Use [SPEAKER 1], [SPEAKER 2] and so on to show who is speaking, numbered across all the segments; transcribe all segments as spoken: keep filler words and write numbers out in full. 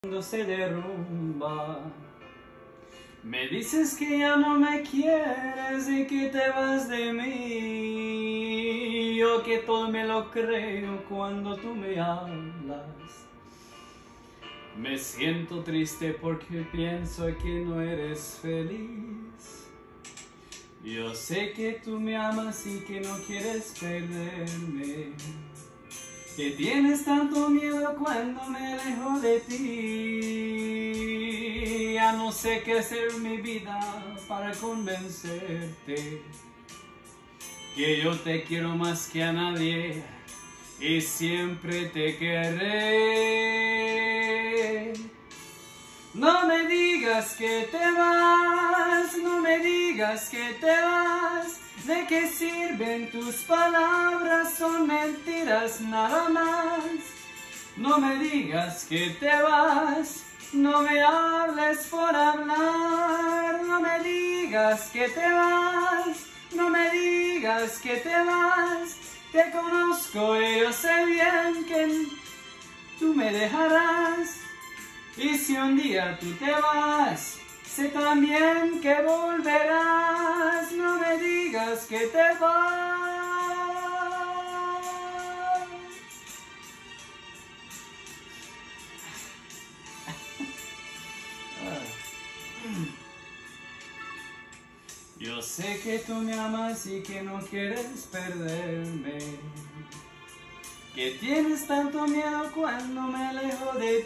[SPEAKER 1] Cuando se derrumba, me dices que ya no me quieres y que te vas de mí. Yo que todo me lo creo cuando tú me hablas. Me siento triste porque pienso que no eres feliz. Yo sé que tú me amas y que no quieres perderme, que tienes tanto miedo cuando me alejo de ti. Ya no sé qué hacer mi vida para convencerte que yo te quiero más que a nadie y siempre te querré. No me digas que te vas, no me digas que te vas. ¿De qué sirven tus palabras? Son mentiras nada más. No me digas que te vas, no me hables por hablar. No me digas que te vas, no me digas que te vas. Te conozco y yo sé bien que tú me dejarás. Y si un día tú te vas, sé también que volverás. No me digas que te vas. Yo sé que tú me amas y que no quieres perderme, que tienes tanto miedo cuando me alejo de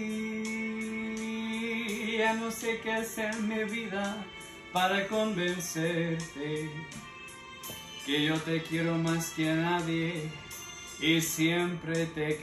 [SPEAKER 1] ti. Ya no sé qué hacer en mi vida para convencerte que yo te quiero más que a nadie y siempre te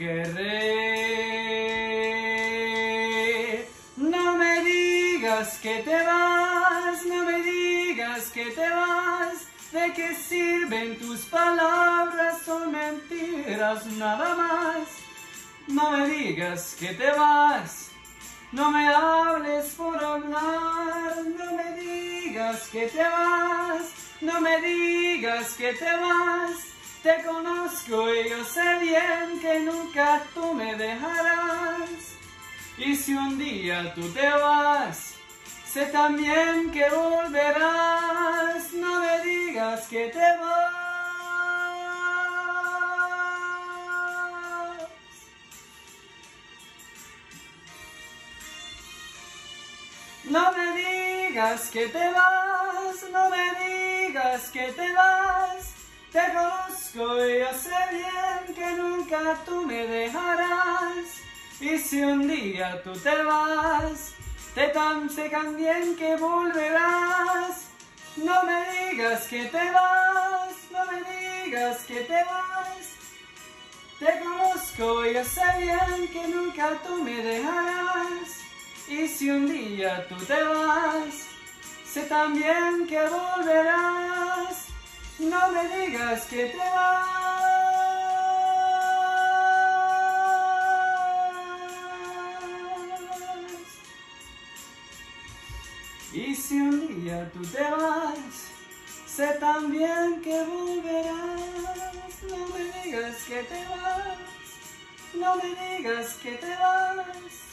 [SPEAKER 1] querré. No me digas que te vas, no me digas que te vas. ¿De qué sirven tus palabras? Son mentiras nada más. No me digas que te vas, no me hables por hablar. No me digas que te vas, no me digas que te vas. Te conozco y yo sé bien que nunca tú me dejarás. Y si un día tú te vas, sé también que volverás. No me digas que te vas. No me digas que te vas, no me digas que te vas. Te conozco y yo sé bien que nunca tú me dejarás. Y si un día tú te vas, te tan sé también que volverás. No me digas que te vas, no me digas que te vas. Te conozco y yo sé bien que nunca tú me dejarás. Y si un día tú te vas, sé también que volverás. No me digas que te vas. Y si un día tú te vas, sé también que volverás. No me digas que te vas, no me digas que te vas.